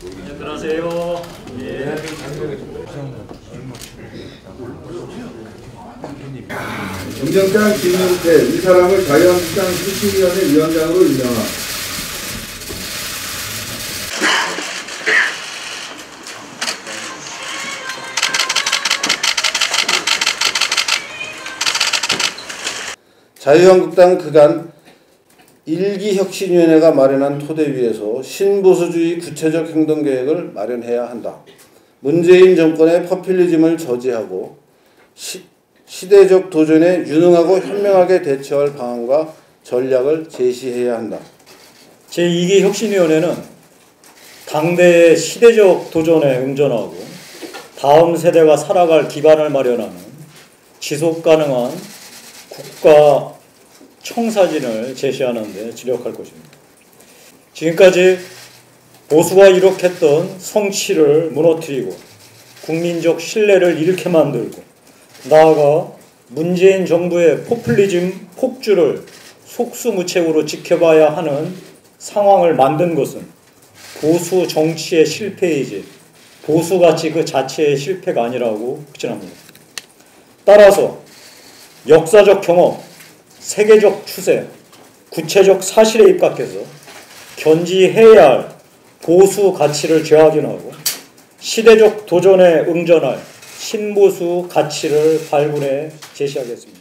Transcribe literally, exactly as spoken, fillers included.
들어가세요. 예. 정정장 김용태 이 사람을 자유한국당 수치위원회 위원장으로 임명함. 자유한국당 그간 일기 혁신위원회가 마련한 토대 위에서 신보수주의 구체적 행동계획을 마련해야 한다. 문재인 정권의 포퓰리즘을 저지하고 시, 시대적 도전에 유능하고 현명하게 대처할 방안과 전략을 제시해야 한다. 제이 기 혁신위원회는 당대의 시대적 도전에 응전하고 다음 세대가 살아갈 기반을 마련하는 지속가능한 국가 청사진을 제시하는 데 주력할 것입니다. 지금까지 보수가 이룩했던 성취를 무너뜨리고 국민적 신뢰를 잃게 만들고 나아가 문재인 정부의 포퓰리즘 폭주를 속수무책으로 지켜봐야 하는 상황을 만든 것은 보수 정치의 실패이지 보수 가치 그 자체의 실패가 아니라고 확신합니다. 따라서 역사적 경험, 세계적 추세, 구체적 사실에 입각해서 견지해야 할 보수 가치를 재확인하고 시대적 도전에 응전할 신보수 가치를 발굴해 제시하겠습니다.